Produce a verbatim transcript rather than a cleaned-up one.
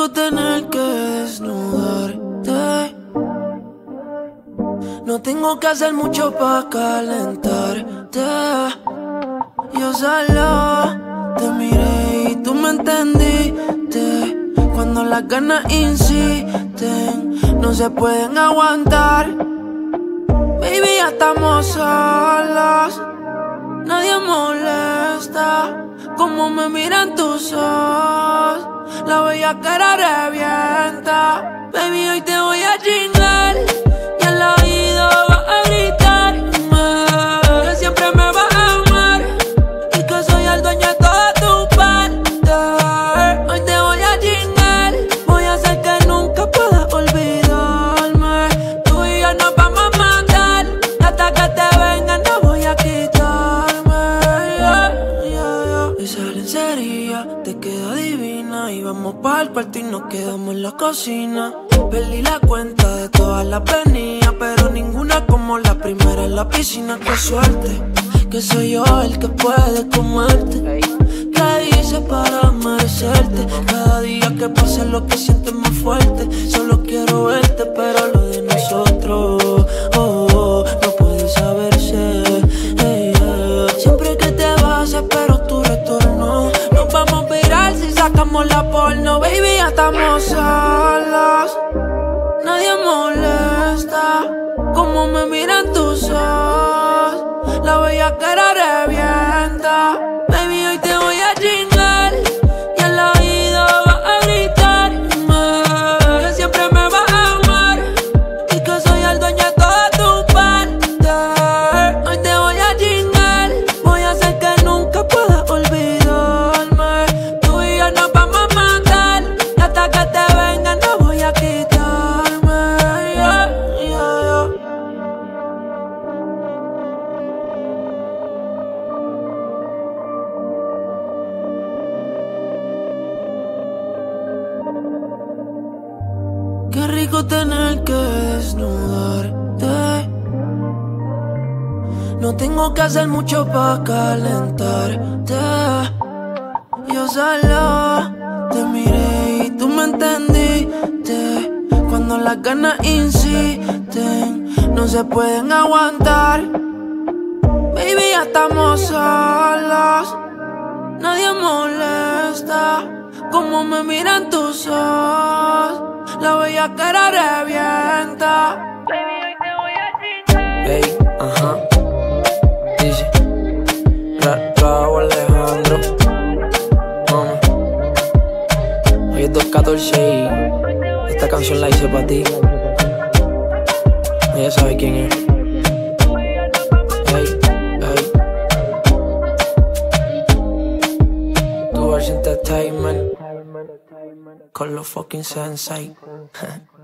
rico tener que desnudarte. No tengo que hacer mucho pa' calentarte. Yo solo te miré y tú me entendiste. Cuando las ganas insisten, no se pueden aguantar. Baby, ya estamos solos, nadie molesta. Como me miran tus ojos, la bellaquera revienta. Baby, hoy te voy a chingar y al oído vas a gritarme que siempre me vas a amar y que soy el dueño de toda tu parte. Hoy te voy a chingar, voy a hacer que nunca puedas olvidarme. Tú y yo nos vamos a matar y hasta que te venga no voy a quitarme. Yeah, yeah, yeah. Esa lencería te queda divina y vamos pa'l cuarto y nos quedamos en la cocina. Perdí la cuenta de todas las venidas, pero ninguna como la primera en la piscina. Qué suerte, que soy yo el que puede comerte. ¿Qué hice para merecerte? Cada día que pasa lo que siento es más fuerte. Solo quiero verte, pero lo de nosotros oh, oh, no puede saberse. Hey, yeah. Siempre que te vas espero tu retorno. Nos vamos a virar si sacamos la porno. Baby, ya estamos solos, nadie molesta. Como me miran tus ojos, la bellaquera revienta. Baby, hoy te voy a chingar y al oído vas a gritarme que siempre me vas a amar y que soy el dueño de toda tu parte. Hoy te voy a chingar, voy a hacer que nunca puedas olvidarme. Tú y yo nos vamos a matar y hasta que te venga no voy a quitarme. Yeah, yeah, yeah. Qué rico tener que desnudarte. No tengo que hacer mucho pa' calentarte. Yo solo te miré y tú me entendiste. Cuando las ganas insisten, no se pueden aguantar. Baby, ya estamos solos, nadie molesta. Como me miran tus ojos, la bellaquera revienta. Baby, hoy te voy a chingar. Ey, ajá, dice Raúl Alejandro. Mami, hoy es dos catorce y esta canción la hice pa' ti. Ella sabe quién es. Ey, ey. Tu Entertainment con los fucking Sensei.